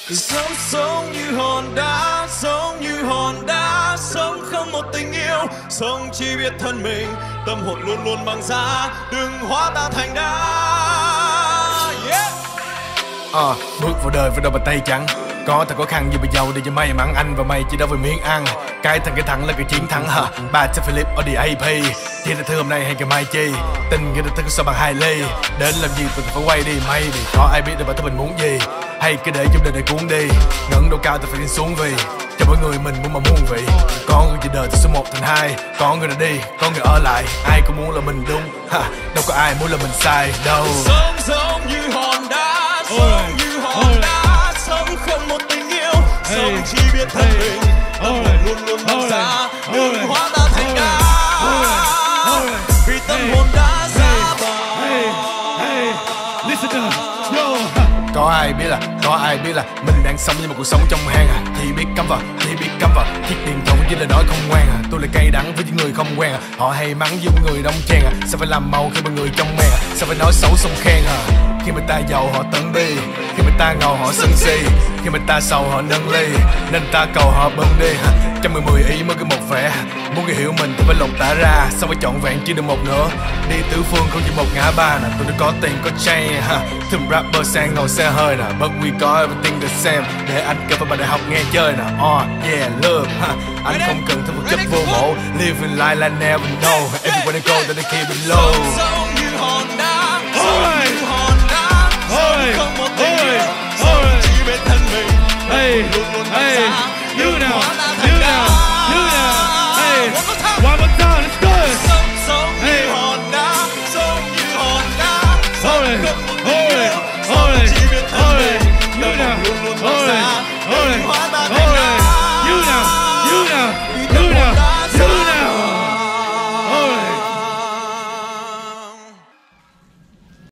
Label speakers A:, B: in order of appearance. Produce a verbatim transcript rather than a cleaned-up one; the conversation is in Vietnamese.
A: Sống sống như hòn đá, sống như hòn đá, sống không một tình yêu, sống chỉ biết thân mình, tâm hồn luôn luôn bằng giá, đừng hóa ta thành đá. Yeah.
B: Ờ, bước vào đời với đôi bàn tay trắng, có thật khó khăn như bị giàu để cho may mắn, anh và mày chỉ đâu về miếng ăn. Cái thằng cái thẳng là cái chiến thắng hả? Ba chắc Philip ở the a pê. Chỉ là thứ hôm nay hay ngày mai chi? Tình nghĩa được thức sao bằng hai ly. Đến làm gì tụi phải quay đi mây, vì có ai biết được bản thân mình muốn gì. Hay cứ để trong đời này cuốn đi, ngẩng độ cao tôi phải đi xuống vì cho mỗi người mình muốn mà muôn vị. Có người chỉ đời từ số một thành hai, có người đã đi, có người ở lại. Ai cũng muốn là mình đúng, ha, đâu có ai muốn là mình sai đâu.
A: Sống sống như hòn đá, sống như hòn đá, sống không một tình yêu, sống chỉ biết thân mình, tâm hồn luôn luôn bằng giá, đừng hóa ta thành đá, vì tâm hồn đã ra bờ.
B: Có ai biết là, có ai biết là mình đang sống như một cuộc sống trong hang à? Thì biết cắm vào, thì biết cắm vào, chiếc điện thoại chỉ là nói không ngoan à. Tôi là cay đắng với những người không quen à. Họ hay mắng với người đông chen à. Sao phải làm màu khi mọi người trong men à? Sao phải nói xấu xong khen à? Khi người ta giàu họ tận đi, khi người ta ngầu họ sân si, khi người ta sầu họ nâng ly, nên ta cầu họ bưng đi. Trăm mười mười ý mới có một vẻ, muốn người hiểu mình thì phải lột tả ra, sao phải trọn vẹn chỉ được một nữa. Đi tứ phương không chỉ một ngã ba nè, tôi đã có tiền có chain ha. Thùm rapper sang ngồi xe hơi nè, but we got everything the same. Để anh kêu vào bài đại học nghe chơi nè, oh yeah love ha. Anh không cần thêm một chất vô bổ, living life like never know. Everywhere I go that they keep it low.
A: Sống như hòn đá, sống như hòn đá, sống không một tình yêu, sống chỉ biết thân mình, luôn luôn bằng giá, đừng hóa ta